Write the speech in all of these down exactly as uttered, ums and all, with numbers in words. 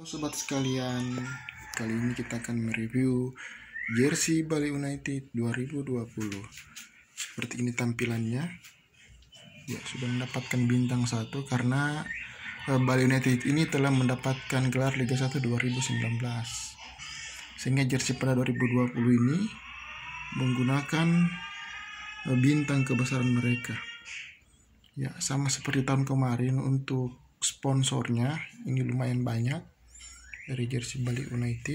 Halo sobat sekalian, kali ini kita akan mereview jersey Bali United dua ribu dua puluh. Seperti ini tampilannya. Ya, sudah mendapatkan bintang satu karena eh, Bali United ini telah mendapatkan gelar Liga satu dua ribu sembilan belas. Sehingga jersey pada dua ribu dua puluh ini menggunakan eh, bintang kebesaran mereka. Ya, sama seperti tahun kemarin untuk sponsornya ini lumayan banyak dari jersey Bali United.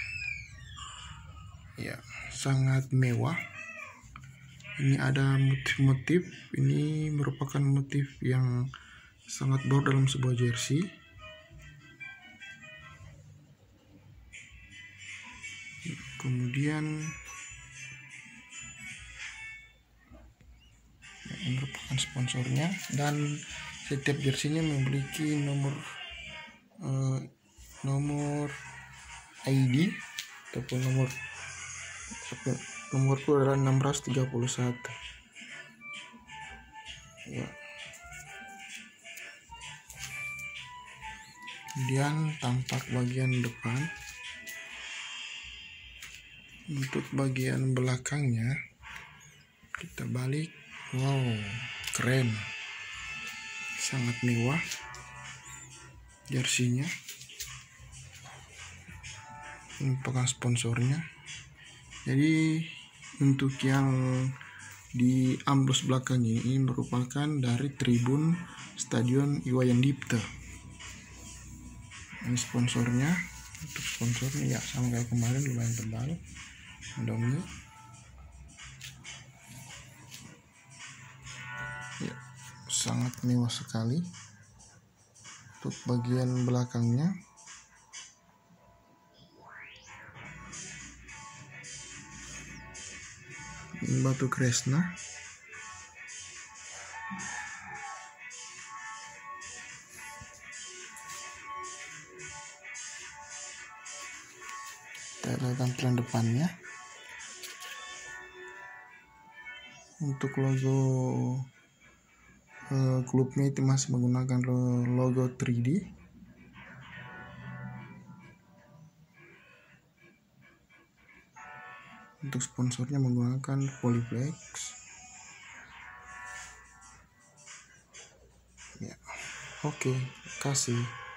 Ya, sangat mewah. Ini ada motif-motif. Ini merupakan motif yang sangat baru dalam sebuah jersey. Kemudian ya, ini merupakan sponsornya, dan setiap jerseynya memiliki nomor eh, nomor I D ataupun nomor nomorku adalah enam belas tiga puluh satu. Ya. Kemudian tampak bagian depan. Untuk bagian belakangnya kita balik. Wow, keren, sangat mewah jersinya. Ini merupakan sponsornya. Jadi untuk yang di amblos belakang ini merupakan dari tribun Stadion Iwayan Dipta. Ini sponsornya. Untuk sponsornya ya sama kayak kemarin, lumayan tebal. Indomie. Ya, sangat mewah sekali. Untuk bagian belakangnya ini batu kresna. Kita lihat tampilan depannya. Untuk logo uh, klubnya itu masih menggunakan logo tiga D. Untuk sponsornya menggunakan Polyplex. Ya, oke, kasih.